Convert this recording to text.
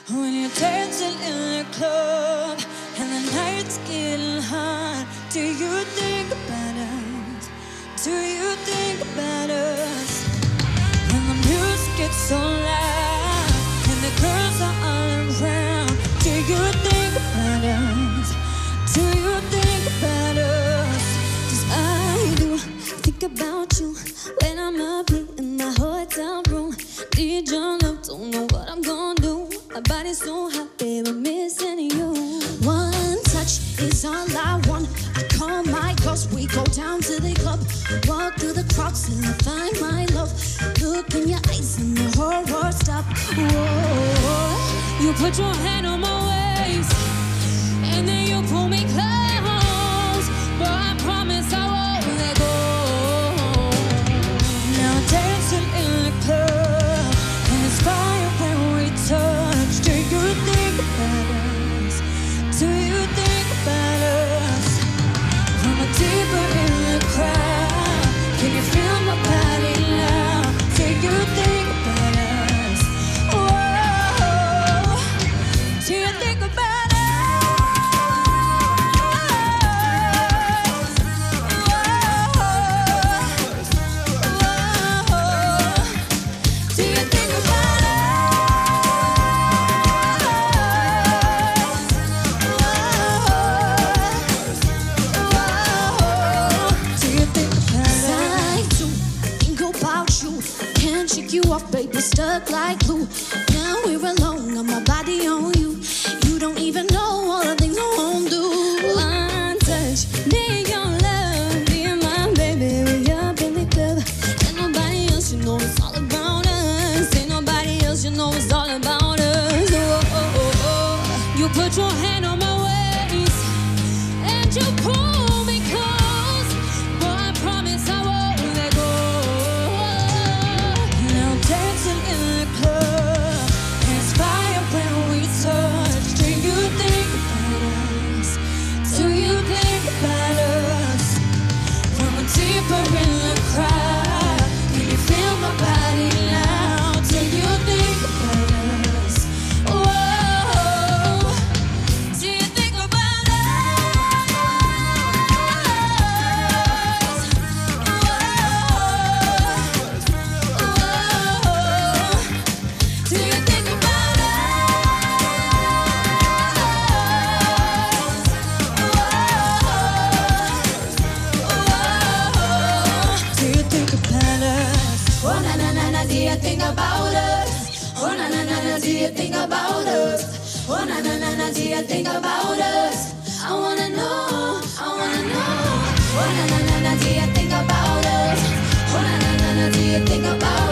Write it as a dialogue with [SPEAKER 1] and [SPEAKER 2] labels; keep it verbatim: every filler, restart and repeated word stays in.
[SPEAKER 1] When you're dancing in the club and the night's getting hot, do you think about us? Do you think about us? When the music gets so loud and the girls are all around, do you think about us? Do you think about us? 'Cause I do think about you when I'm up here in my hotel room. Need your love, don't know what I'm gonna do. My body's so hot, baby, missing you. One touch is all I want. I call my girls, we go down to the club. Walk through the crowd till I find my love. Look in your eyes and the whole world stop. Whoa. You put your hand on my waist and then you pull me close. But I promise I won't let go. Now dancing in the club and it's fire when we touch. Do you think about us? Do you think about us? From a deeper in the crowd, can you feel my body now? Do you think about us? Whoa. Do you think about us? You off, baby, stuck like glue. Now we're alone, got my body on you. You don't even know all the things I won't do. One touch, need your love, be my baby. We up in the club, and nobody else, you know it's all about us. Ain't nobody else, you know it's all about us. Oh, oh, oh, oh. You put your hand on my waist, and you pull me close. Boy, I promise I won't let go. Dancing in the club, and it's fire when we touch. Do you think about us? Do you think about us? From a deeper in the crowd, can you feel my body now? Do you think about us? Whoa. Do you think about us? Do you think about us? Oh na na na na, do you think about us? Oh na na na na, do you think about us? Oh na na na na, do you think about us? I wanna know, I wanna know. Oh na na na na, do you think about us? Oh na na na na, do you think about us?